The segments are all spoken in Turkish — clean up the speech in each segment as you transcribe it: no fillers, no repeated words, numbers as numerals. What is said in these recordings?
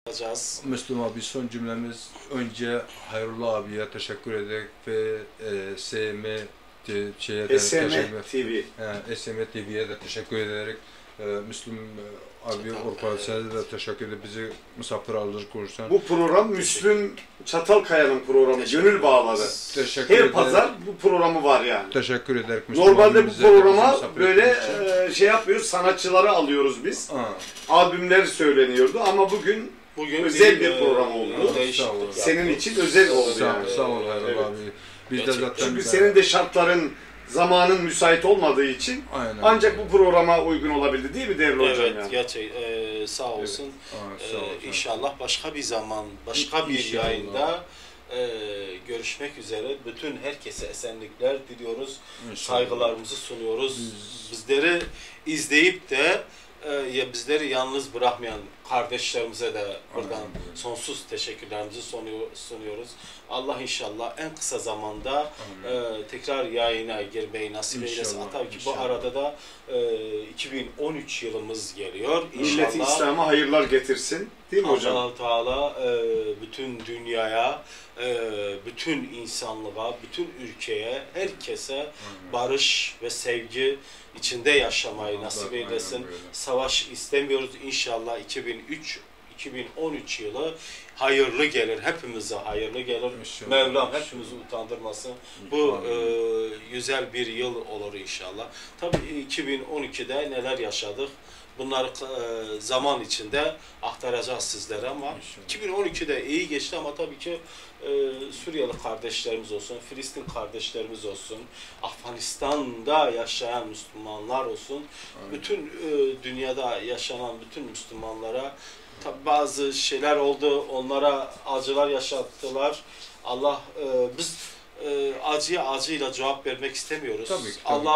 Yapacağız. Müslüm abi son cümlemiz önce Hayrullah abiye teşekkür ederek ve SM TV'ye de teşekkür ederek Müslüm abi Orkay'a da teşekkür edip bizi misafir alır konuşsan. Bu program Müslüm Çatalkaya'nın programı. Gönül Bağları. Her pazar bu programı var yani. Teşekkür ederek Müslüm Normalde bu programa böyle şey yapıyoruz, sanatçıları alıyoruz biz. Albümler söyleniyordu ama bugün özel bir program oldu. Senin için özel oldu yani. Sağ ol Hayrullah abi. Biz de zaten çünkü senin de şartların, zamanın müsait olmadığı için ancak bu programa uygun olabildi değil mi değerli hocam? Evet, yani? Gerçekten sağ olsun. İnşallah başka bir zaman, başka bir yayında görüşmek üzere. Bütün herkese esenlikler diliyoruz. Saygılarımızı sunuyoruz. Bizleri izleyip de bizleri yalnız bırakmayan kardeşlerimize de buradan sonsuz teşekkürlerimizi sunuyoruz. Allah inşallah en kısa zamanda tekrar yayına girmeyi nasip eylesin. Tabii ki bu arada da 2013 yılımız geliyor. Milleti İslam'a hayırlar getirsin. Değil mi hocam? Allah-u Teala bütün dünyaya, bütün insanlığa, bütün ülkeye, herkese barış ve sevgi içinde yaşamayı nasip eylesin. Savaş istemiyoruz. İnşallah 2013 yılı hayırlı gelir. Hepimize hayırlı gelir. Mevlam hepimizi utandırmasın. Bu güzel bir yıl olur inşallah. Tabii 2012'de neler yaşadık? Bunları zaman içinde aktaracağız sizlere ama 2012'de iyi geçti ama tabii ki Suriyeli kardeşlerimiz olsun, Filistin kardeşlerimiz olsun, Afganistan'da yaşayan Müslümanlar olsun, bütün dünyada yaşanan bütün Müslümanlara tabii bazı şeyler oldu, onlara acılar yaşattılar. Allah biz acıya acıyla cevap vermek istemiyoruz. Tabii ki,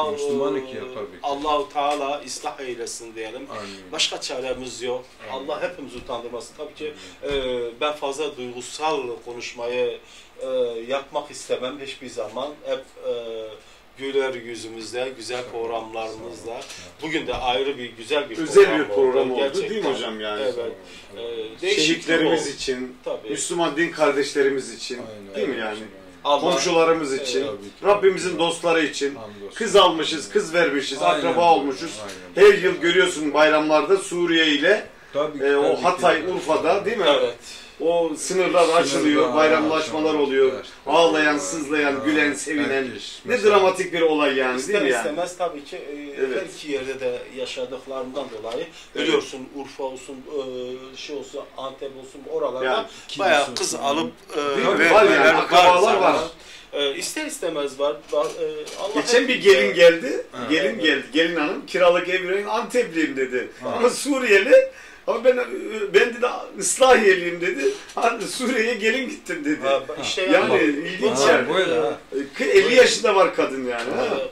Allah-u Teala ıslah eylesin diyelim. Amin. Başka çaremiz yok. Amin. Allah hepimizi utandırmasın. Tabii ki ben fazla duygusal konuşmayı yapmak istemem hiçbir zaman. Hep güler yüzümüzde, güzel programlarımızla. Bugün de ayrı bir güzel bir özel bir program oldu değil mi hocam yani? Evet. Şehitlerimiz için, tabii. Müslüman din kardeşlerimiz için değil mi yani? Komşularımız için, Rabbimizin dostları için, kız almışız, kız vermişiz, akraba olmuşuz. Her yıl görüyorsun bayramlarda Suriye ile o Hatay, Urfa'da değil mi? Evet. O sınırlar açılıyor, bayramlaşmalar oluyor. Ağlayan, sızlayan, gülen, sevinen. Ne dramatik bir olay yani değil mi yani? İstemez tabii ki her iki yerde de yaşadıklarından dolayı biliyorsun Urfa olsun, şey olsun, Antep olsun oralarda yani, bayağı kız alıp akrabalar var. İster istemez var. Geçen bir gelin geldi. Gelin hanım kiralık ev verin Antepliyim dedi. Ama Suriyeli. Ama ben dedi Islahiyeliyim dedi. Suriye'ye gelin gittim dedi. Yani ilginç yani. 50 yaşında var kadın yani.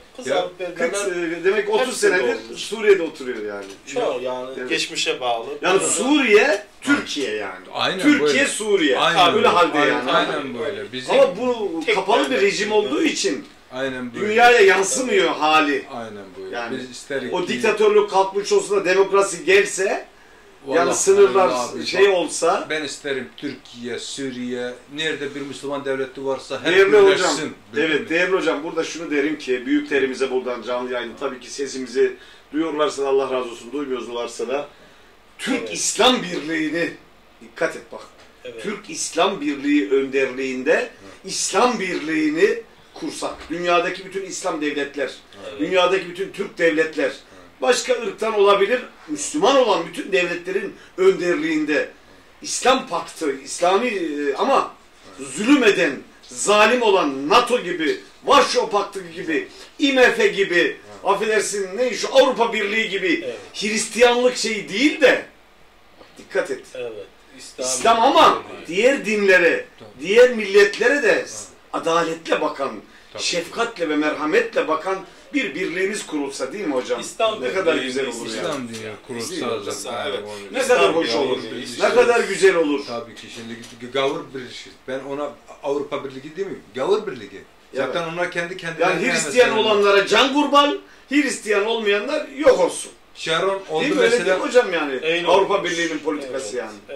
Demek 30 senedir Suriye'de oturuyor yani. Çok yani geçmişe bağlı. Yani Suriye, Türkiye yani. Aynen Türkiye, böyle. Suriye. Aynen böyle halde yani. Aynen böyle. Ama bu kapalı bir rejim olduğu için aynen böyle. Dünyaya yansımıyor hali. Aynen böyle. Yani biz o diktatörlük kalkmış olsa da demokrasi gelse yani sınırlar abi, olsa ben isterim Türkiye, Suriye nerede bir Müslüman devleti varsa hep değerli hocam. Evet değerli hocam burada şunu derim ki büyüklerimize buradan canlı yayında tabii ki sesimizi duyuyorlarsa da Allah razı olsun duymuyorlarsa da Türk İslam Birliği'ni dikkat et bak. Türk İslam Birliği önderliğinde İslam Birliği'ni kursak dünyadaki bütün İslam devletler, dünyadaki bütün Türk devletler başka ırktan olabilir, Müslüman olan bütün devletlerin önderliğinde İslam Paktı, İslami ama zulüm eden, zalim olan NATO gibi, Varşova Paktı gibi, IMF gibi, affedersin ne şu Avrupa Birliği gibi Hristiyanlık şeyi değil de dikkat et. İslam ama diğer dinlere, diğer milletlere de adaletle bakan, şefkatle ve merhametle bakan bir birliğimiz kurulsa değil mi hocam? İslam ne kadar güzel olur ya. İslam diye kurulsa ne kadar hoş olur. Ne kadar güzel olur. Tabii ki şimdi Gavur Birliği. Ben ona Avrupa Birliği değil mi? Gavur Birliği. Zaten onlar kendi yani Hristiyan olanlara can kurban, Hristiyan olmayanlar yok olsun. Sharon oldu değil mi? mesela. Öyle değil hocam yani. Avrupa Birliği'nin politikası yani. Evet.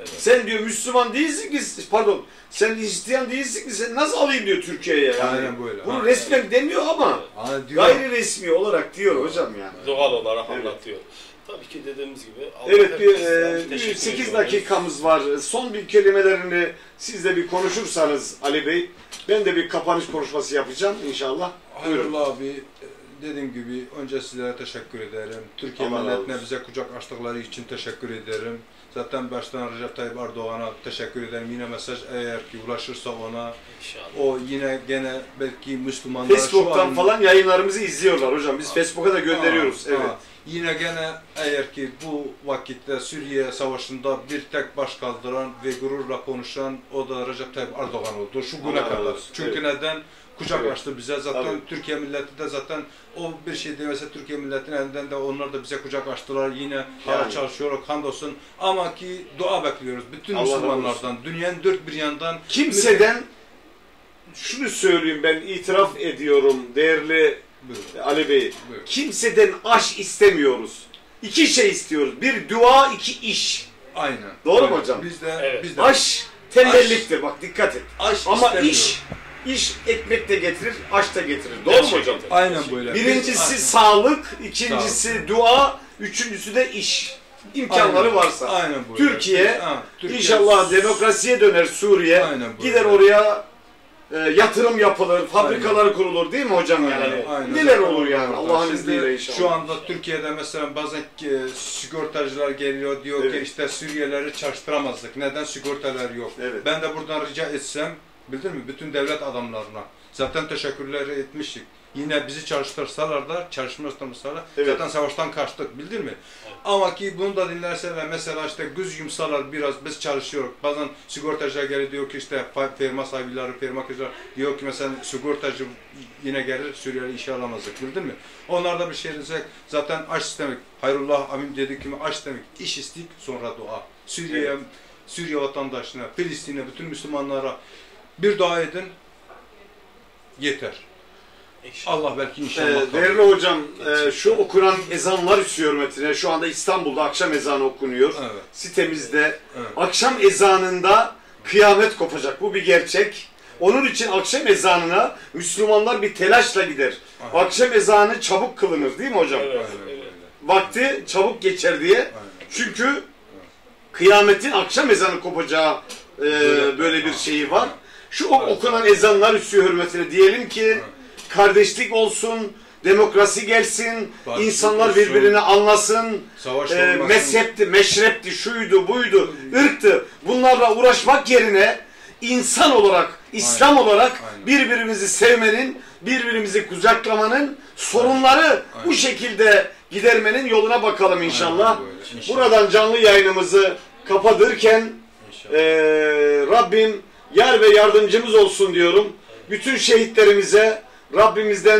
Sen diyor Müslüman değilsin ki, pardon, sen Hristiyan değilsin ki, sen nasıl alayım diyor Türkiye'ye yani. Aynen böyle. Bunu resmen demiyor ama gayri resmi olarak diyor hocam yani. Doğal olarak anlatıyor. Tabii ki dediğimiz gibi. Evet, bir 8 dakikamız var. Son bir kelimelerini siz de bir konuşursanız Ali Bey, ben de bir kapanış konuşması yapacağım inşallah. Buyurun. Hayırlı abi, dediğim gibi önce sizlere teşekkür ederim. Türkiye milletine bize kucak açtıkları için teşekkür ederim. Zaten baştan Recep Tayyip Erdoğan'a teşekkür ederim. Yine mesaj eğer ki ulaşırsa ona, İnşallah. o yine gene belki Müslümanlar Facebook'tan falan yayınlarımızı izliyorlar hocam. Biz Facebook'a da gönderiyoruz. Evet. Yine gene eğer ki bu vakitte Suriye Savaşı'nda bir tek baş kaldıran ve gururla konuşan o da Recep Tayyip Erdoğan oldu şu güne kadar. Çünkü neden? Kucak açtı bize. Zaten Türkiye milleti de zaten o bir şey demese Türkiye milletinin elinden de onlar da bize kucak açtılar. Yine hala çalışıyor, hamdolsun. Ama ki dua bekliyoruz bütün Müslümanlardan, dünyanın dört bir yandan. Kimseden şunu söyleyeyim, ben itiraf ediyorum değerli Ali Bey. Kimseden aş istemiyoruz. İki şey istiyoruz. Bir dua, iki iş. Aynen. Doğru mu hocam? Bizde aş tembelliktir. Bak dikkat et. Ama iş iş ekmek de getirir, aş da getirir. Doğru mu hocam? Aynen böyle. Birincisi sağlık, ikincisi dua, üçüncüsü de iş. İmkanları varsa. Aynen böyle. Türkiye inşallah demokrasiye döner Suriye. Gider oraya yatırım yapılır, fabrikalar kurulur değil mi hocam yani? Neler olur yani Allah'ın izniyle inşallah. Şu anda Türkiye'de mesela bazen sigortacılar geliyor diyor ki işte Suriyelileri çalıştıramazdık. Neden sigortalar yok? Ben de buradan rica etsem, bildin mi? Bütün devlet adamlarına. Zaten teşekkürler etmiştik. Yine bizi çalıştırsalar da, çalıştırmasalar zaten savaştan kaçtık, bildin mi? Ama ki bunu da dinlerseler, mesela işte göz yumsalar biraz, biz çalışıyoruz. Bazen sigortacılar geliyor diyor ki işte firma sahipleri, firmacılar diyor ki mesela sigortacı yine gelir Suriyeli işe alamazdık, bildin mi? Onlar da bir şey diyecek, zaten aç istemek, hayrullah amin dedik gibi aç demek, iş istek sonra dua. Suriye vatandaşına, Filistin'e, bütün Müslümanlara bir dua edin, yeter. Allah belki inşallah. Değerli hocam, şu okunan ezanlar üstü hürmetine, şu anda İstanbul'da akşam ezanı okunuyor. Sitemizde akşam ezanında kıyamet kopacak. Bu bir gerçek. Onun için akşam ezanına Müslümanlar bir telaşla gider. Akşam ezanı çabuk kılınır değil mi hocam? Vakti çabuk geçer diye. Çünkü kıyametin akşam ezanı kopacağı böyle bir şeyi var. Şu okunan ezanlar üstü hürmetine diyelim ki kardeşlik olsun, demokrasi gelsin, insanlar birbirini anlasın, mezhepti, meşrepti, şuydu, buydu, ırktı. Bunlarla uğraşmak yerine insan olarak, İslam olarak birbirimizi sevmenin, birbirimizi kucaklamanın, sorunları bu şekilde gidermenin yoluna bakalım inşallah. Buradan canlı yayınımızı kapatırken Rabbim yar ve yardımcımız olsun diyorum. Bütün şehitlerimize Rabbimizden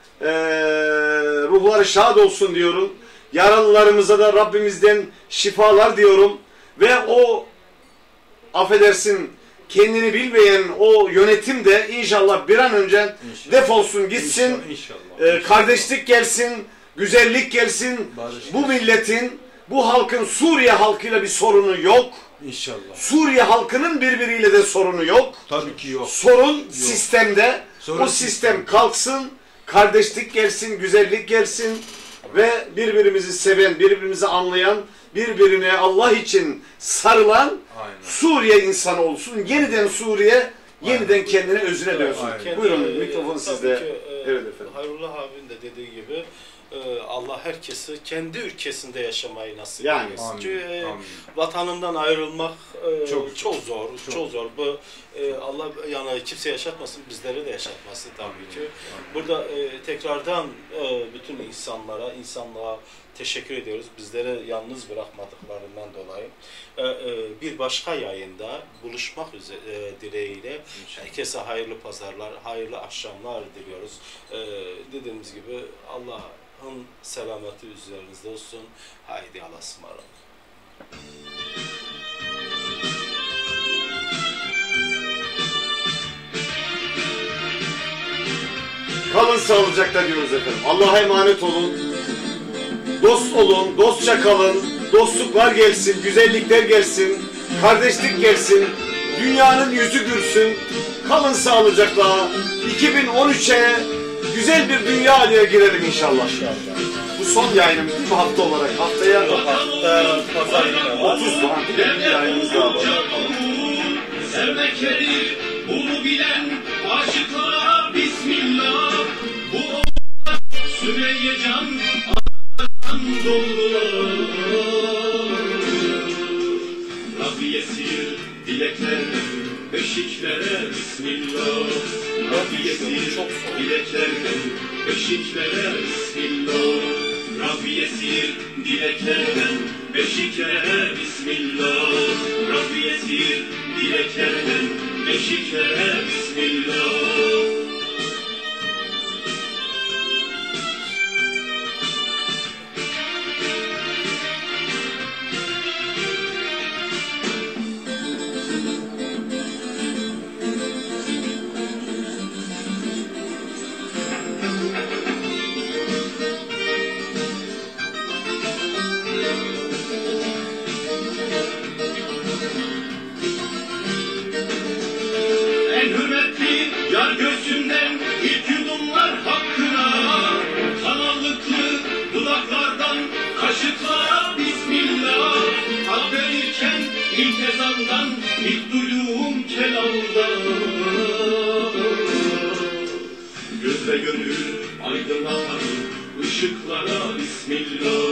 ruhları şad olsun diyorum. Yaralılarımıza da Rabbimizden şifalar diyorum. Ve o affedersin kendini bilmeyen o yönetim de inşallah bir an önce defolsun gitsin. Kardeşlik gelsin, güzellik gelsin. Bu milletin, bu halkın Suriye halkıyla bir sorunu yok. İnşallah. Suriye halkının birbiriyle de sorunu yok. Tabii ki yok. Sorun sistemde. O sistem kalksın, kardeşlik gelsin, güzellik gelsin ve birbirimizi seven, birbirimizi anlayan, birbirine Allah için sarılan Suriye insanı olsun. Yeniden Suriye, yeniden kendine özüne dönsün. Buyurun, mikrofon sizde. Evet efendim. Hayrullah abinin de dediği gibi Allah herkesi kendi ülkesinde yaşamayı nasip eylesin. Çünkü vatanından ayrılmak çok zor, çok zor. Bu Allah yani kimse yaşatmasın, bizleri de yaşatmasın tabii ki. Burada tekrardan bütün insanlığa teşekkür ediyoruz. Bizleri yalnız bırakmadıklarından dolayı. Bir başka yayında buluşmak dileğiyle herkese hayırlı pazarlar, hayırlı akşamlar diliyoruz. Dediğimiz gibi Allah'ın selameti üzerinizde olsun. Haydi Allah'a ısmarladık. Kalın sağlıcakla diyoruz efendim. Allah'a emanet olun. Dost olun, dostça kalın. Dostluklar gelsin, güzellikler gelsin. kardeşlik gelsin, dünyanın yüzü gülsün. Kalın sağlıcakla. 2013'e güzel bir dünya haline girelim inşallah. Bu son yayınımız değil mi hafta olarak? Haftaya hafta pazar yine var. 30 Mart bir yayınımız daha var. Sevmek verir, bunu bilen aşıklara bismillah. Bu oğullar Sümeyye Can anadan doldular. Rabbiye sihir dilekler, beşiklere bismillah. Rabbiye sihir dilekler, beşiklere bismillah. Rabbiye sihir dileklerden beşiklere bismillah. Rabbiye sihir dileklerden beşiklere bismillah. Yar gözünden ilk yudumlar hakkına, kanallıklı dudaklardan kaşıklara bismillah. Hak verirken ilk ezandan, ilk duyduğum kelamda. Göz ve gönül aydınlatan ışıklara bismillah.